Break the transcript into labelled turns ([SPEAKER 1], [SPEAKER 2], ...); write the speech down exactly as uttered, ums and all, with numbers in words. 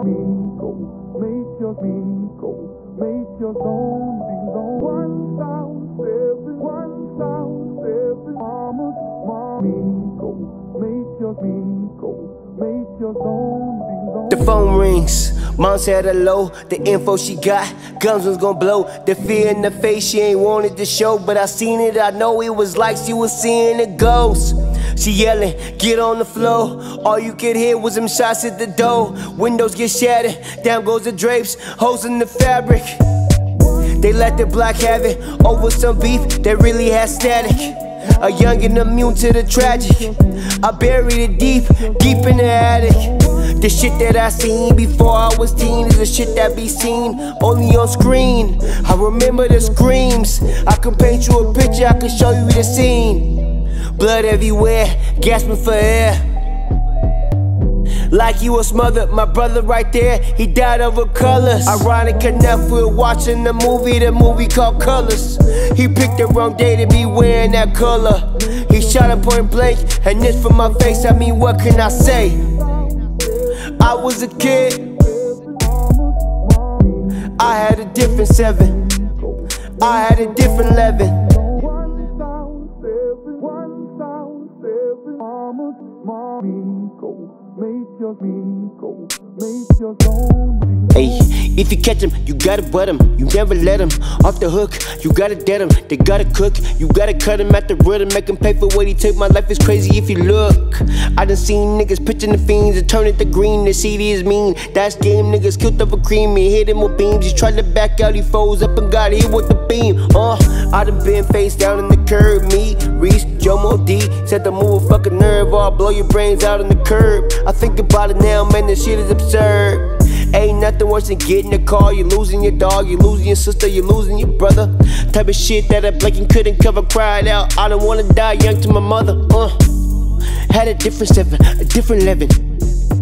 [SPEAKER 1] amigo, make your amigo, make your zone belong. One thousand seven, one thousand seven, mama, mama, amigo, make your amigo, make your zone belong.
[SPEAKER 2] The phone rings, mom said hello. The info she got, guns was gon' blow. The fear in the face she ain't wanted to show, but I seen it, I know it was like she was seeing a ghost. She yelling, get on the floor. All you could hear was them shots at the door. Windows get shattered, down goes the drapes, holes in the fabric. They let the block have it over some beef that really had static. A youngin' immune to the tragic. I buried it deep, deep in the attic. The shit that I seen before I was teen is the shit that be seen only on screen. I remember the screams. I can paint you a picture, I can show you the scene. Blood everywhere, gasping for air. Like you was smothered, my brother right there, he died over colors. Ironic enough, we were watching the movie, the movie called Colors. He picked the wrong day to be wearing that color. He shot a point blank, and this from my face, I mean, what can I say? I was a kid, I had a different seven, I had a different eleven. Hey, if you catch him, you gotta butt him. You never let him off the hook. You gotta dead him. They gotta cook. You gotta cut him at the root and make him pay for what he took. My life is crazy if you look. I done seen niggas pitching the fiends and turn it to green. The C D is mean. That's game. Niggas killed over cream. He hit him with beams. He tried to back out. He froze up and got hit with the beam. Uh, I done been face down in the curb. Me, Reese, Jomo D said to move a fucking nerve. Or I'll blow your brains out on the curb. I think about it now, man. This shit is absurd. Ain't nothing worse than getting a call. You're losing your dog, you're losing your sister, you're losing your brother. Type of shit that a blanking couldn't cover, cried out. I don't wanna die young to my mother. Uh, had a different seven, a different eleven.